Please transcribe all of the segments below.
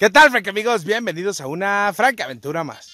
¿Qué tal, Frank amigos? Bienvenidos a una franca aventura más.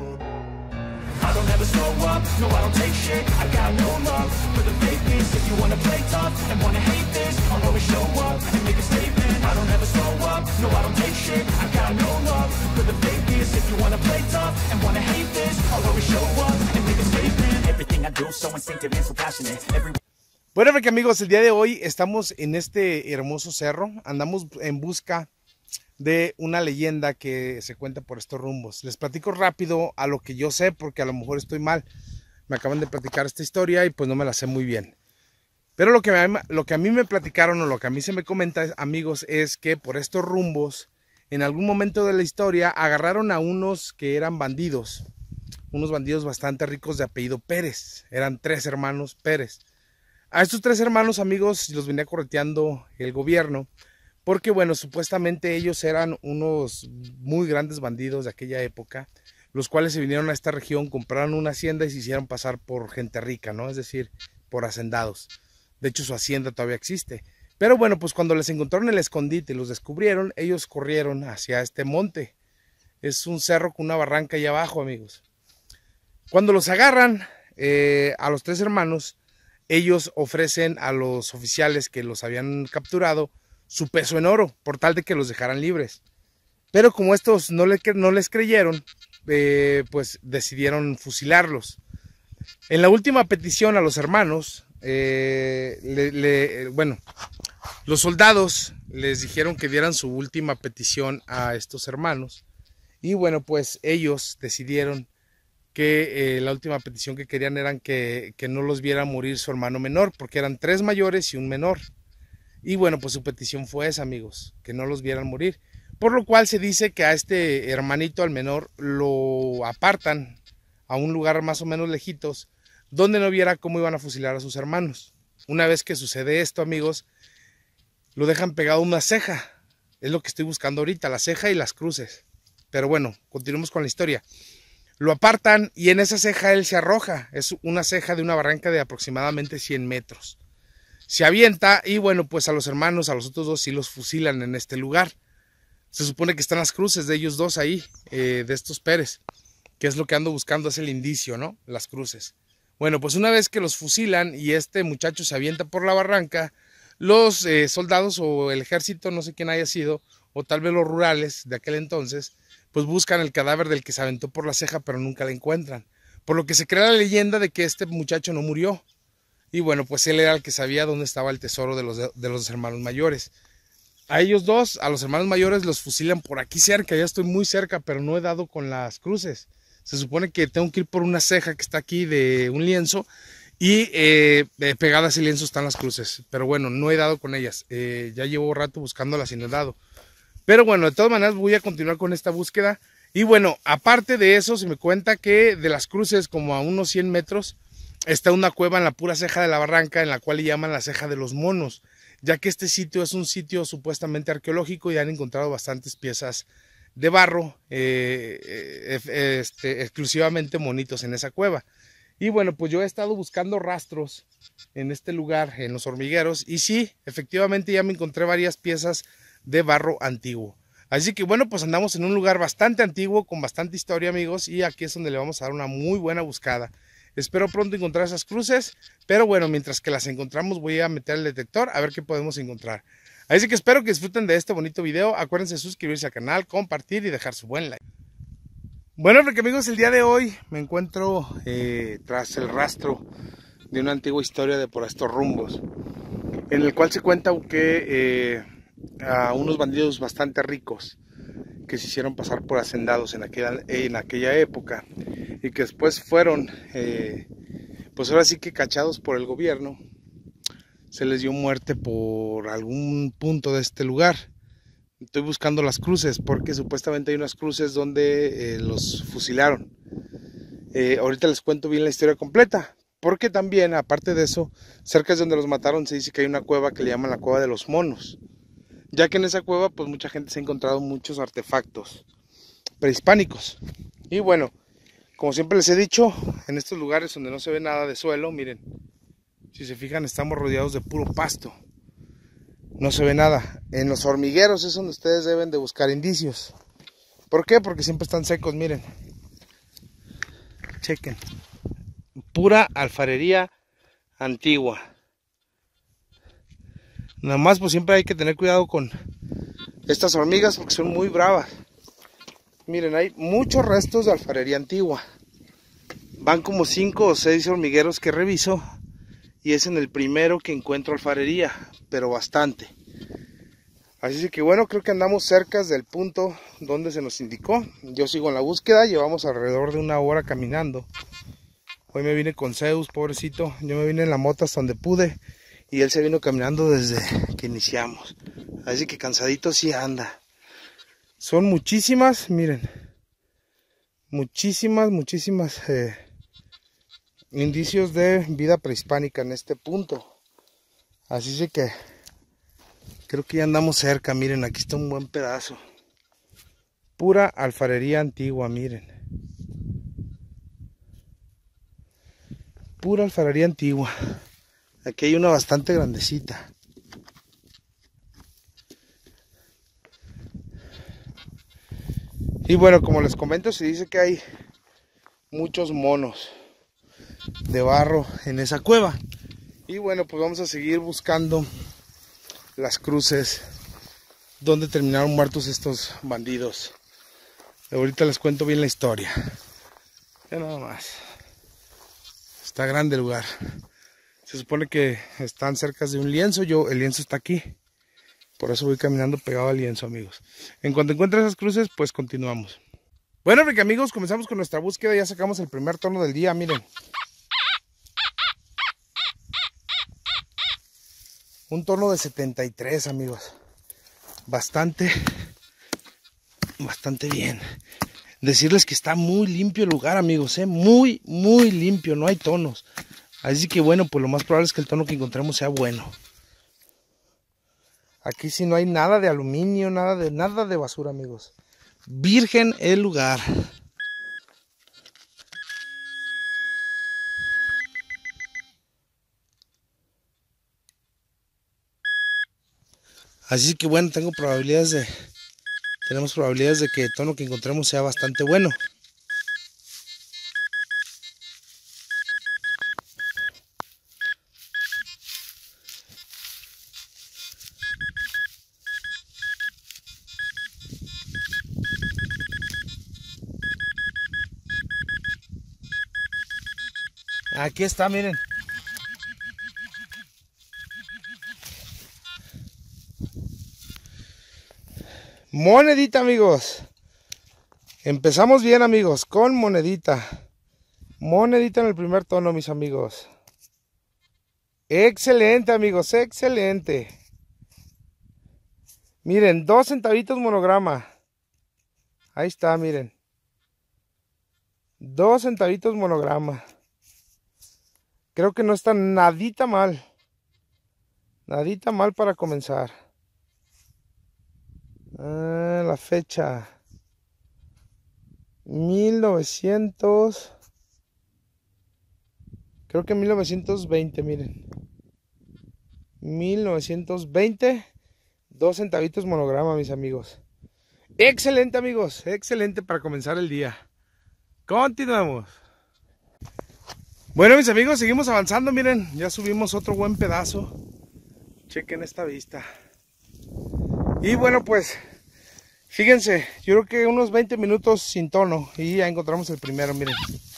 Bueno, Frank amigos, el día de hoy estamos en este hermoso cerro. Andamos en busca de una leyenda que se cuenta por estos rumbos. Les platico rápido a lo que yo sé, porque a lo mejor estoy mal. Me acaban de platicar esta historia y pues no me la sé muy bien. Pero lo que a mí me platicaron o lo que a mí se me comenta, amigos, es que por estos rumbos, en algún momento de la historia, agarraron a unos que eran bandidos. Unos bandidos bastante ricos de apellido Pérez. Eran 3 hermanos Pérez. A estos 3 hermanos, amigos, los venía correteando el gobierno. Porque, bueno, supuestamente ellos eran unos muy grandes bandidos de aquella época, los cuales se vinieron a esta región, compraron una hacienda y se hicieron pasar por gente rica, ¿no? Es decir, por hacendados. De hecho, su hacienda todavía existe. Pero bueno, pues cuando les encontraron el escondite y los descubrieron, ellos corrieron hacia este monte. Es un cerro con una barranca ahí abajo, amigos. Cuando los agarran, a los 3 hermanos, ellos ofrecen a los oficiales que los habían capturado su peso en oro, por tal de que los dejaran libres. Pero como estos no les creyeron, pues decidieron fusilarlos. En la última petición a los hermanos, bueno, los soldados les dijeron que dieran su última petición a estos hermanos. Y bueno, pues ellos decidieron que la última petición que querían eran que no los viera morir su hermano menor, porque eran 3 mayores y un menor. Y bueno, pues su petición fue esa, amigos, que no los vieran morir. Por lo cual se dice que a este hermanito, al menor, lo apartan a un lugar más o menos lejitos, donde no viera cómo iban a fusilar a sus hermanos. Una vez que sucede esto, amigos, lo dejan pegado a una ceja. Es lo que estoy buscando ahorita, la ceja y las cruces. Pero bueno, continuemos con la historia. Lo apartan y en esa ceja él se arroja. Es una ceja de una barranca de aproximadamente 100 metros. Se avienta y bueno, pues a los hermanos, a los otros 2 sí los fusilan en este lugar. Se supone que están las cruces de ellos 2 ahí, de estos Pérez, que es lo que ando buscando, es el indicio, ¿no? Las cruces. Bueno, pues una vez que los fusilan y este muchacho se avienta por la barranca, los soldados o el ejército, no sé quién haya sido, o tal vez los rurales de aquel entonces, pues buscan el cadáver del que se aventó por la ceja, pero nunca la encuentran. Por lo que se crea la leyenda de que este muchacho no murió. Y bueno, pues él era el que sabía dónde estaba el tesoro de los hermanos mayores. A ellos 2, a los hermanos mayores, los fusilan por aquí cerca. Ya estoy muy cerca, pero no he dado con las cruces. Se supone que tengo que ir por una ceja que está aquí de un lienzo. Y pegada a ese lienzo están las cruces. Pero bueno, no he dado con ellas. Ya llevo rato buscándolas y no he dado. Pero bueno, de todas maneras voy a continuar con esta búsqueda. Y bueno, aparte de eso, se me cuenta que de las cruces, como a unos 100 metros, está una cueva en la pura ceja de la barranca, en la cual le llaman la ceja de los monos, ya que este sitio es un sitio supuestamente arqueológico y han encontrado bastantes piezas de barro, exclusivamente monitos en esa cueva. Y bueno, pues yo he estado buscando rastros en este lugar, en los hormigueros, y sí, efectivamente ya me encontré varias piezas de barro antiguo. Así que bueno, pues andamos en un lugar bastante antiguo, con bastante historia, amigos, y aquí es donde le vamos a dar una muy buena buscada. Espero pronto encontrar esas cruces, pero bueno, mientras que las encontramos voy a meter el detector a ver qué podemos encontrar. Así que espero que disfruten de este bonito video. Acuérdense de suscribirse al canal, compartir y dejar su buen like. Bueno, porque amigos, el día de hoy me encuentro tras el rastro de una antigua historia de por estos rumbos, en el cual se cuenta que a unos bandidos bastante ricos que se hicieron pasar por hacendados en aquella época y que después fueron pues ahora sí que cachados por el gobierno, se les dio muerte por algún punto de este lugar. Estoy buscando las cruces porque supuestamente hay unas cruces donde los fusilaron. Ahorita les cuento bien la historia completa, porque también aparte de eso, cerca de donde los mataron se dice que hay una cueva que le llaman la cueva de los monos, ya que en esa cueva pues mucha gente se ha encontrado muchos artefactos prehispánicos. Y bueno, como siempre les he dicho, en estos lugares donde no se ve nada de suelo, miren, si se fijan estamos rodeados de puro pasto. no se ve nada. En los hormigueros es donde ustedes deben de buscar indicios. ¿Por qué? Porque siempre están secos, miren. Chequen. Pura alfarería antigua. Nada más pues siempre hay que tener cuidado con estas hormigas porque son muy bravas. Miren, hay muchos restos de alfarería antigua. Van como 5 o 6 hormigueros que reviso y es en el primero que encuentro alfarería, pero bastante. Así que bueno, creo que andamos cerca del punto donde se nos indicó. Yo sigo en la búsqueda, llevamos alrededor de 1 hora caminando. Hoy me vine con Zeus, pobrecito. Yo me vine en la moto hasta donde pude y él se vino caminando desde que iniciamos. Así que cansadito sí anda. Son muchísimas, miren. Muchísimas indicios de vida prehispánica en este punto. Así que creo que ya andamos cerca. Miren, aquí está un buen pedazo. Pura alfarería antigua, miren. Pura alfarería antigua. Aquí hay una bastante grandecita. Y bueno, como les comento, se dice que hay muchos monos de barro en esa cueva. Y bueno, pues vamos a seguir buscando las cruces donde terminaron muertos estos bandidos. Ahorita les cuento bien la historia. Ya nada más. Está grande el lugar. Se supone que están cerca de un lienzo. El lienzo está aquí. Por eso voy caminando pegado al lienzo, amigos. En cuanto encuentre esas cruces, pues continuamos. Bueno, porque amigos, comenzamos con nuestra búsqueda. Ya sacamos el primer tono del día, miren. Un tono de 73, amigos. Bastante bien. Decirles que está muy limpio el lugar, amigos, muy limpio, no hay tonos. Así que bueno, pues lo más probable es que el tono que encontremos sea bueno. Aquí sí no hay nada de aluminio, nada de basura, amigos. Virgen el lugar. Así que bueno, tenemos probabilidades de que el tono que encontremos sea bastante bueno. Aquí está, miren. Monedita, amigos. Empezamos bien, amigos, con monedita. Monedita en el primer tono, mis amigos. Excelente, amigos, excelente. Miren, 2 centavitos monograma. Ahí está, miren. 2 centavitos monograma. Creo que no está nadita mal. Nadita mal para comenzar. La fecha. 1900. Creo que 1920, miren. 1920. 2 centavitos monograma, mis amigos. Excelente, amigos. Excelente para comenzar el día. Continuamos. Bueno, mis amigos, seguimos avanzando. Miren, ya subimos otro buen pedazo. Chequen esta vista. Y bueno, pues, fíjense, yo creo que unos 20 minutos sin tono y ya encontramos el primero, miren.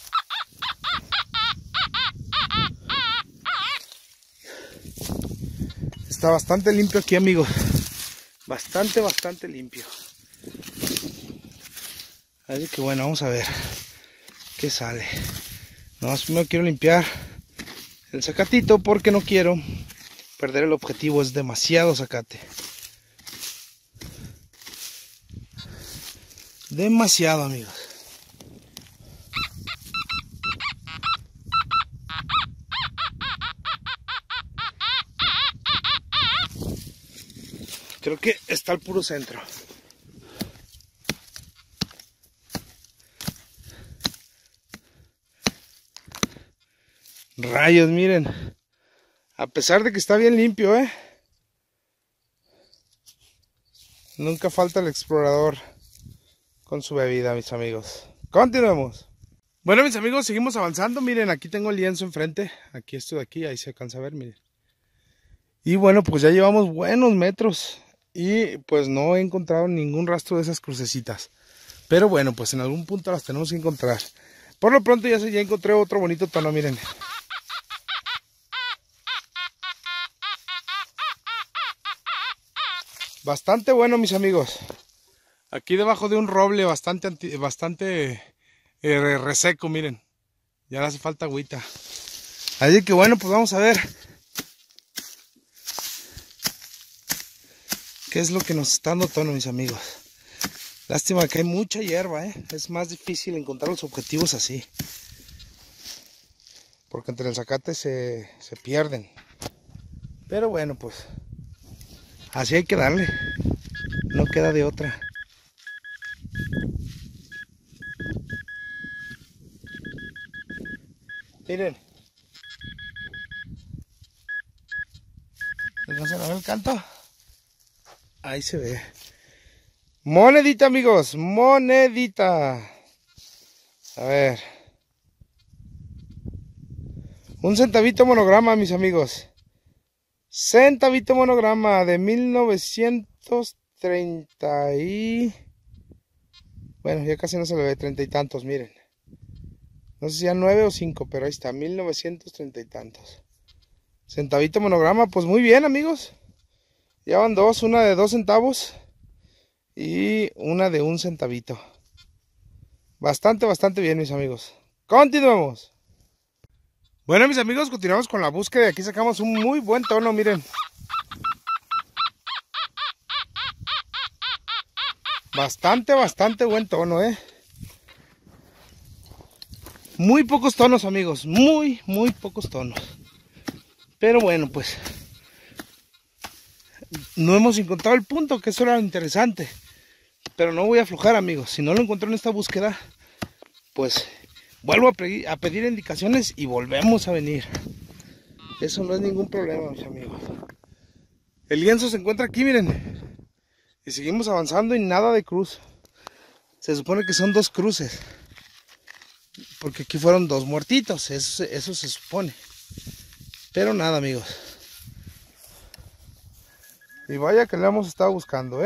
Está bastante limpio aquí, amigos. Bastante limpio. Así que bueno, vamos a ver qué sale. No, primero quiero limpiar el zacatito porque no quiero perder el objetivo. Es demasiado zacate. Demasiado, amigos. Creo que está al puro centro. Rayos, miren. A pesar de que está bien limpio, Nunca falta el explorador con su bebida, mis amigos. Continuemos. Bueno, mis amigos, seguimos avanzando. Miren, aquí tengo el lienzo enfrente. Aquí esto de aquí, ahí se alcanza a ver, miren. Y bueno, pues ya llevamos buenos metros. Y pues no he encontrado ningún rastro de esas crucecitas. Pero bueno, pues en algún punto las tenemos que encontrar. Por lo pronto ya encontré otro bonito tono, miren. Bastante bueno, mis amigos. Aquí debajo de un roble bastante reseco, miren. Ya le hace falta agüita. Así que bueno, pues vamos a ver qué es lo que nos está dando tono, mis amigos. Lástima que hay mucha hierba, es más difícil encontrar los objetivos así. Porque entre el zacate se pierden. Pero bueno, pues así hay que darle. No queda de otra. Miren. ¿Alcanzan a ver el canto? Ahí se ve. Monedita, amigos. Monedita. A ver. Un centavito monograma, mis amigos. Centavito monograma de 1930 y... Bueno, ya casi no se le ve, 30 y tantos, miren. No sé si ya 9 o 5, pero ahí está, 1930 y tantos. Centavito monograma, pues muy bien, amigos. Ya van dos, una de 2 centavos y una de 1 centavito. Bastante bien, mis amigos. Continuemos. Bueno, mis amigos, continuamos con la búsqueda. Aquí sacamos un muy buen tono, miren. Bastante buen tono, Muy pocos tonos, amigos. Muy pocos tonos. Pero bueno, pues no hemos encontrado el punto, que eso era lo interesante. Pero no voy a aflojar, amigos. Si no lo encontré en esta búsqueda, pues vuelvo a pedir indicaciones y volvemos a venir. Eso no es ningún problema, mis amigos. El lienzo se encuentra aquí, miren. Y seguimos avanzando y nada de cruz. Se supone que son 2 cruces. Porque aquí fueron 2 muertitos. Eso se supone. Pero nada, amigos. Y vaya que le hemos estado buscando,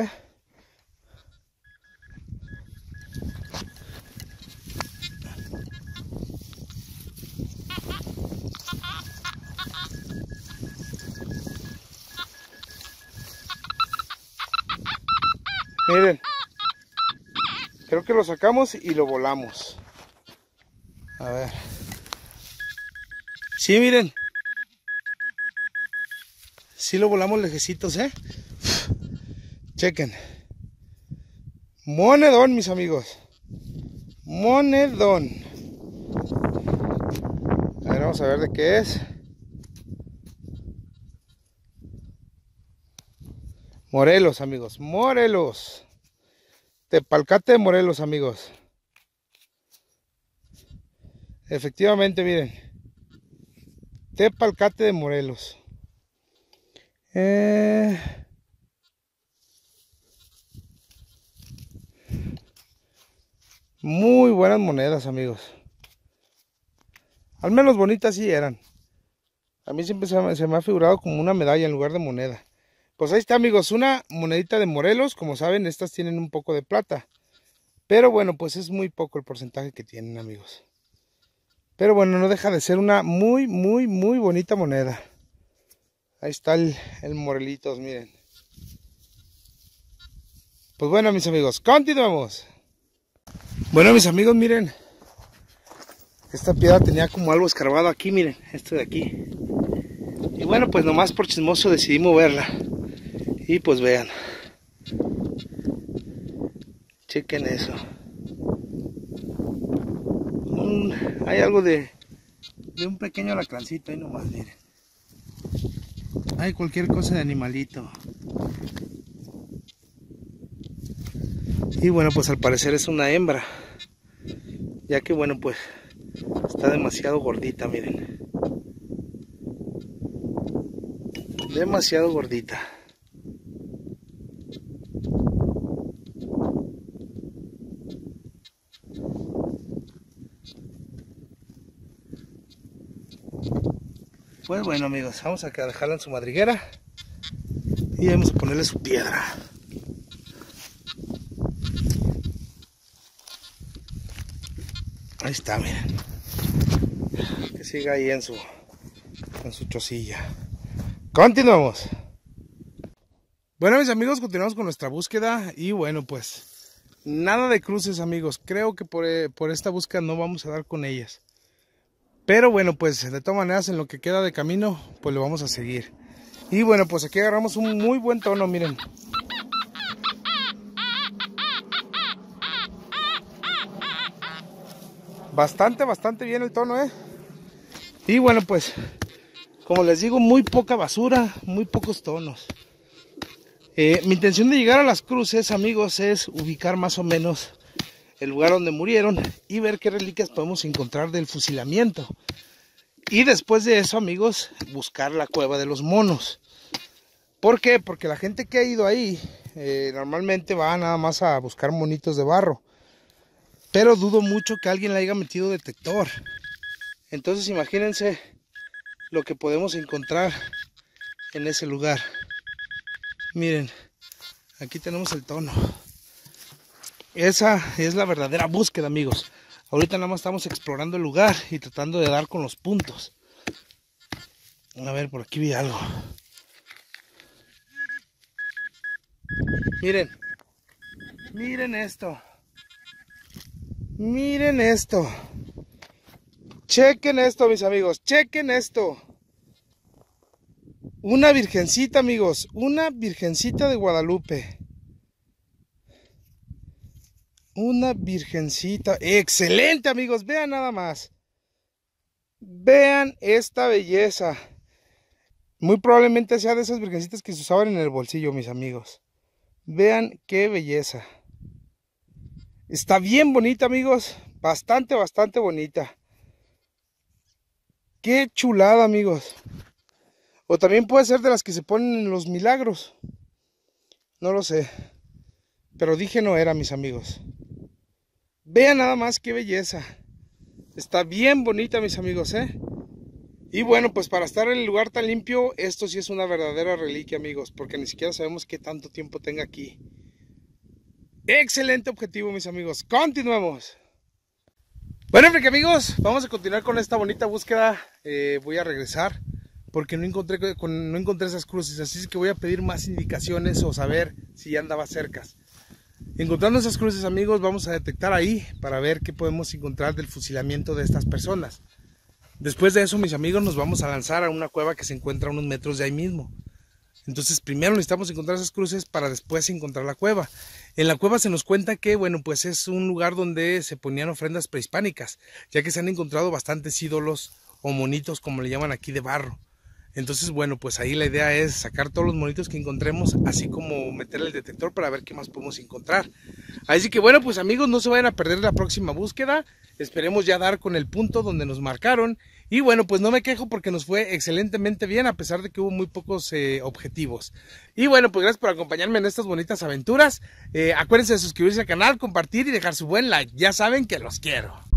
Miren. Creo que lo sacamos y lo volamos. A ver. Sí, miren. Sí lo volamos lejecitos, Chequen. Monedón, mis amigos. Monedón. A ver, vamos a ver de qué es. Morelos, amigos. Morelos. Tepalcate de Morelos, amigos. Efectivamente, miren. Tepalcate de Morelos. Muy buenas monedas, amigos. Al menos bonitas sí eran. A mí siempre se me ha figurado como una medalla en lugar de moneda. Pues ahí está, amigos, una monedita de Morelos. Como saben, estas tienen un poco de plata. Pero bueno, pues es muy poco el porcentaje que tienen, amigos. Pero bueno, no deja de ser una muy bonita moneda. Ahí está el Morelitos, miren. Pues bueno, mis amigos, continuamos. Bueno, mis amigos, miren. Esta piedra tenía como algo escarbado aquí, miren, esto de aquí. Y bueno, pues nomás por chismoso decidí moverla. Y pues vean. Chequen eso. Hay algo de un pequeño alacrancito ahí nomás, miren. Hay cualquier cosa de animalito. Y bueno, pues al parecer es una hembra. Ya que bueno, pues está demasiado gordita, miren. Demasiado gordita. Pues bueno, amigos, vamos a dejarla en su madriguera y vamos a ponerle su piedra. Ahí está, miren. Que siga ahí en su chocilla. Continuamos. Bueno, mis amigos, continuamos con nuestra búsqueda y bueno, pues nada de cruces, amigos. Creo que por esta búsqueda no vamos a dar con ellas. Pero bueno, pues de todas maneras en lo que queda de camino, pues lo vamos a seguir. Y bueno, pues aquí agarramos un muy buen tono, miren. Bastante bien el tono, Y bueno, pues, como les digo, muy poca basura, muy pocos tonos. Mi intención de llegar a las cruces, amigos, es ubicar más o menos el lugar donde murieron y ver qué reliquias podemos encontrar del fusilamiento. Y después de eso, amigos, buscar la cueva de los monos. ¿Por qué? Porque la gente que ha ido ahí normalmente va nada más a buscar monitos de barro. Pero dudo mucho que alguien le haya metido detector. Entonces imagínense lo que podemos encontrar en ese lugar. Miren, aquí tenemos el tono. Esa es la verdadera búsqueda, amigos. Ahorita nada más estamos explorando el lugar y tratando de dar con los puntos. A ver, por aquí vi algo. Miren. Miren esto. Miren esto. Chequen esto, mis amigos. Chequen esto. Una virgencita, amigos. Una virgencita de Guadalupe. Una virgencita. Excelente, amigos. Vean nada más. Vean esta belleza. Muy probablemente sea de esas virgencitas que se usaban en el bolsillo, mis amigos. Vean qué belleza. Está bien bonita, amigos. Bastante bonita. Qué chulada, amigos. O también puede ser de las que se ponen en los milagros. No lo sé. Pero dije no era, mis amigos. Vean nada más qué belleza. Está bien bonita, mis amigos, Y bueno, pues para estar en el lugar tan limpio, esto sí es una verdadera reliquia, amigos. Porque ni siquiera sabemos qué tanto tiempo tenga aquí. Excelente objetivo, mis amigos. Continuemos. Bueno, porque amigos, vamos a continuar con esta bonita búsqueda. Voy a regresar porque no encontré esas cruces. Así es que voy a pedir más indicaciones o saber si ya andaba cerca. Encontrando esas cruces, amigos, vamos a detectar ahí para ver qué podemos encontrar del fusilamiento de estas personas. Después de eso, mis amigos, nos vamos a lanzar a una cueva que se encuentra a unos metros de ahí mismo. Entonces primero necesitamos encontrar esas cruces para después encontrar la cueva. En la cueva se nos cuenta que, bueno, pues es un lugar donde se ponían ofrendas prehispánicas, ya que se han encontrado bastantes ídolos o monitos, como le llaman aquí, de barro. Entonces, bueno, pues ahí la idea es sacar todos los monitos que encontremos, así como meterle el detector para ver qué más podemos encontrar. Así que bueno, pues amigos, no se vayan a perder la próxima búsqueda. Esperemos ya dar con el punto donde nos marcaron. Y bueno, pues no me quejo porque nos fue excelentemente bien, a pesar de que hubo muy pocos objetivos. Y bueno, pues gracias por acompañarme en estas bonitas aventuras. Acuérdense de suscribirse al canal, compartir y dejar su buen like. Ya saben que los quiero.